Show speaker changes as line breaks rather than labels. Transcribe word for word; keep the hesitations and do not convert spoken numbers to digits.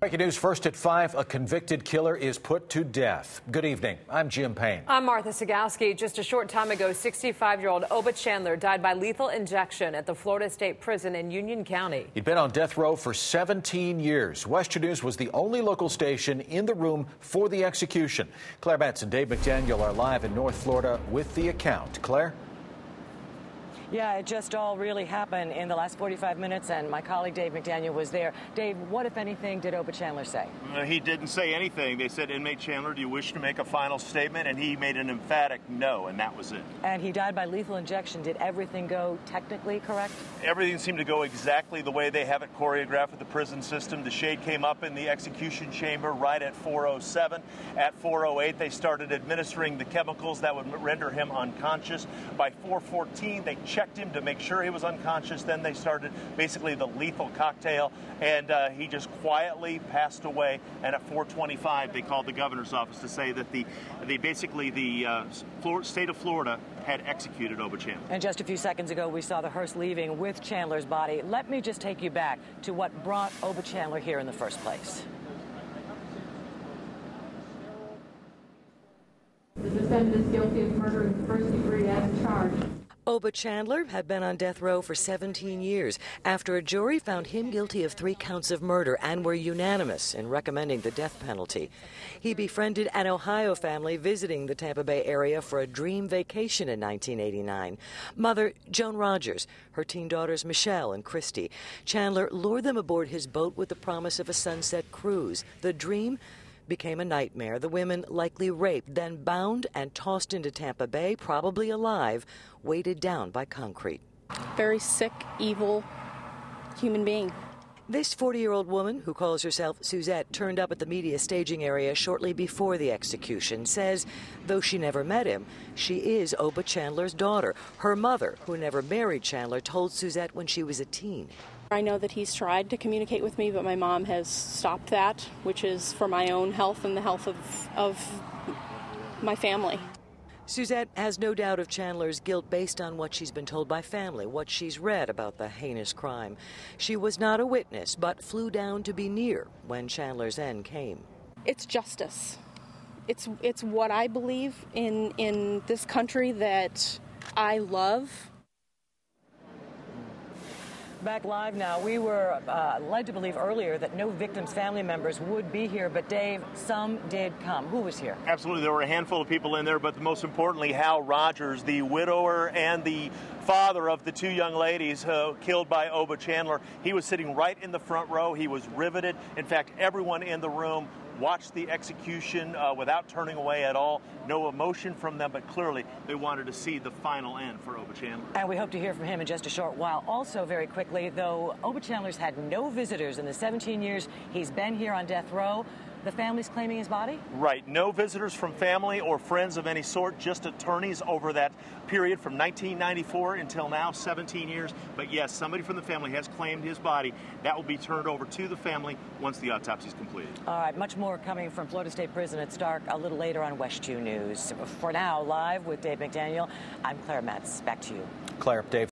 Breaking news first at five. A convicted killer is put to death. Good evening. I'm Jim Payne.
I'm Martha Sagowski. Just a short time ago, sixty-five-year-old Oba Chandler died by lethal injection at the Florida State Prison in Union County.
He'd been on death row for seventeen years. WESH News was the only local station in the room for the execution. Claire Metz and Dave McDaniel are live in North Florida with the account. Claire?
Yeah, it just all really happened in the last forty-five minutes, and my colleague Dave McDaniel was there. Dave, what, if anything, did Oba Chandler say?
Uh, he didn't say anything. They said, "Inmate Chandler, do you wish to make a final statement?" And he made an emphatic no, and that was it.
And he died by lethal injection. Did everything go technically correct?
Everything seemed to go exactly the way they have it choreographed with the prison system. The shade came up in the execution chamber right at four oh seven. At four oh eight, they started administering the chemicals that would render him unconscious. By four fourteen, they checked him to make sure he was unconscious. Then they started basically the lethal cocktail, and uh, he just quietly passed away. And at four twenty-five, they called the governor's office to say that the, the basically the uh, Florida, state of Florida had executed Oba Chandler.
And just a few seconds ago, we saw the hearse leaving with Chandler's body. Let me just take you back to what brought Oba Chandler here in the first place.
The defendant is guilty of murder in the first degree as charged.
Oba Chandler had been on death row for seventeen years after a jury found him guilty of three counts of murder and were unanimous in recommending the death penalty. He befriended an Ohio family visiting the Tampa Bay area for a dream vacation in nineteen eighty-nine. Mother, Joan Rogers, her teen daughters Michelle and Christy. Chandler lured them aboard his boat with the promise of a sunset cruise. The dream became a nightmare. The women likely raped, then bound and tossed into Tampa Bay, probably alive, weighted down by concrete.
Very sick, evil human being.
This forty-year-old woman, who calls herself Suzette, turned up at the media staging area shortly before the execution, says though she never met him, she is Oba Chandler's daughter. Her mother, who never married Chandler, told Suzette when she was a teen.
I know that he's tried to communicate with me, but my mom has stopped that, which is for my own health and the health of, of my family.
Suzette has no doubt of Chandler's guilt based on what she's been told by family, what she's read about the heinous crime. She was not a witness, but flew down to be near when Chandler's end came.
It's justice. It's, it's what I believe in, in this country that I love.
Back live now. We were uh, led to believe earlier that no victims' family members would be here, but Dave, some did come. Who was here?
Absolutely. There were a handful of people in there, but most importantly, Hal Rogers, the widower and the father of the two young ladies uh, killed by Oba Chandler. He was sitting right in the front row. He was riveted. In fact, everyone in the room watched the execution uh, without turning away at all. No emotion from them, but clearly they wanted to see the final end for Oba Chandler.
And we hope to hear from him in just a short while. Also, very quickly, though Oba Chandler's had no visitors in the seventeen years he's been here on death row, the family's claiming his body?
Right. No visitors from family or friends of any sort, just attorneys over that period from nineteen ninety-four until now, seventeen years. But yes, somebody from the family has claimed his body. That will be turned over to the family once the autopsy is completed.
All right, much more coming from Florida State Prison at Stark a little later on WESH two News. For now, live with Dave McDaniel, I'm Claire Metz. Back to you.
Claire, Dave.